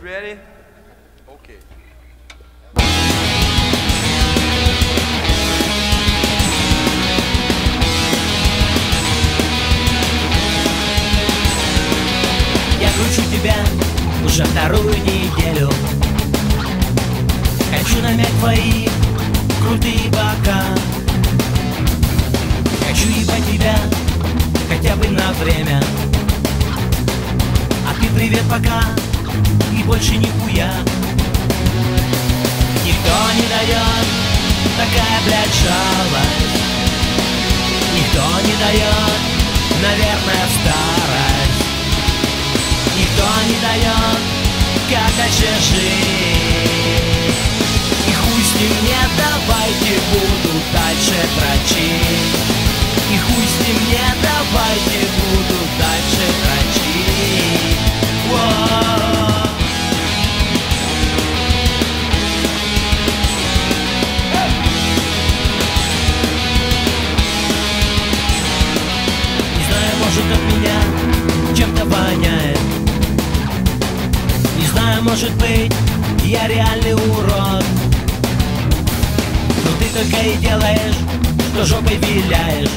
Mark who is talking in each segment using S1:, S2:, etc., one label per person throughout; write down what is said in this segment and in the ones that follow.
S1: ready? Okay.
S2: Я кручу тебя уже вторую неделю. Хочу намять твои крутые бока. Хочу ебать тебя хотя бы на время. А ты привет пока и больше нихуя. Никто не дает, такая, блядь, жалость. Никто не дает, наверное, старость. Никто не дает, как дальше жить. И хуй с ним, не давайте, буду дальше дрочить. И хуй с ним, не давайте, буду дальше дрочить. Воу. Не знаю, может, от меня чем-то воняет. Не знаю, может быть, я реальный урод. Но ты только и делаешь, что жопой виляешь.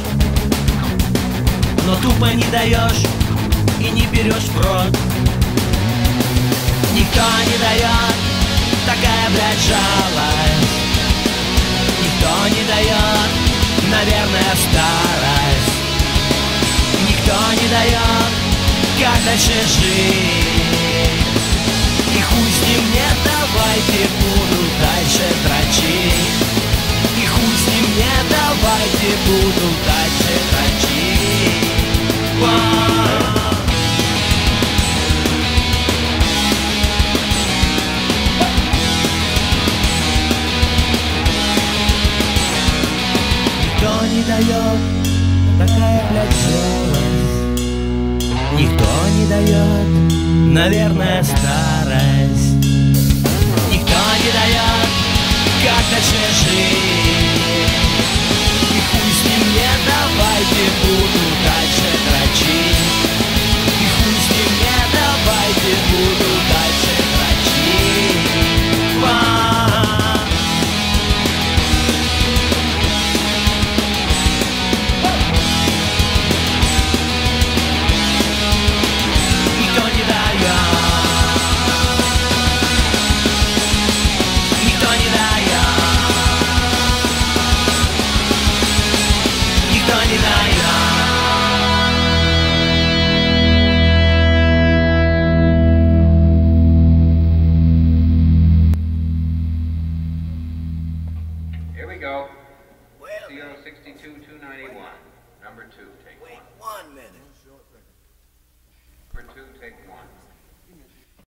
S2: Но тупо не даешь и не берешь в рот. Никто не дает, такая, блядь, жалость. Никто не дает, наверное, старость. Никто не дает, как дальше жить. И хуй с ним, не давайте, буду дальше дрочить. И хуй с ним, не давайте, буду дальше дрочить. Вау. Никто не дает, такая, блядь, жалость. Никто не дает, наверное, старость. Никто не дает, как дальше жить. И хуй с ним, не давайте, буду дальше дрочить. И хуй с ним, не давайте, буду дальше дрочить.
S3: Here we go. CO 62-291. Number 2, take one.
S4: Wait 1 minute.